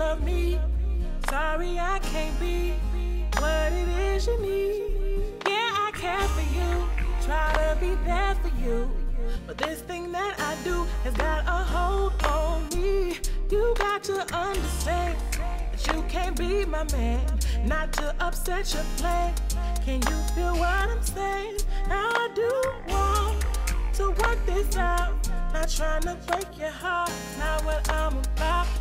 love me. Sorry I can't be what it is you need. Yeah, I care for you, try to be there for you, but this thing that I do has got a hold on me. You got to understand that you can't be my man, not to upset your plan. Can you feel what I'm saying? Now I do want to work this out, not trying to break your heart, not what I'm about.